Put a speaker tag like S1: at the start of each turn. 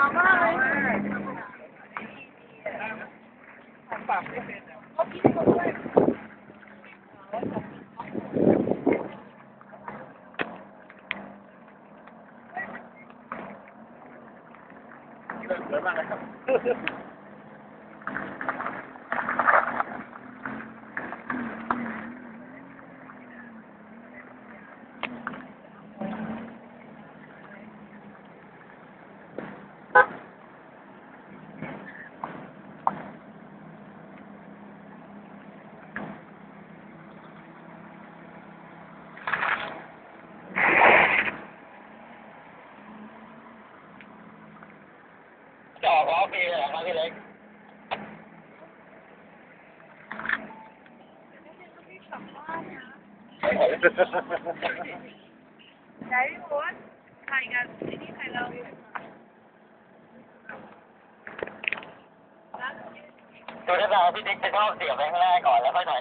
S1: าวมากเลยปากไม่เป็นเขากินเขาด้วย
S2: สวยมากเลยครับจะออกล้อฟรีเลยเหรอครับพี่เล็ก
S1: ใช้พี่พุทธถ่ายกันที่นี่ถ่ายเรา
S2: ตัวที่เราพี่เล็กจะเข้าเสียบไปข้างแรกก่อนแล้วค่อยถอด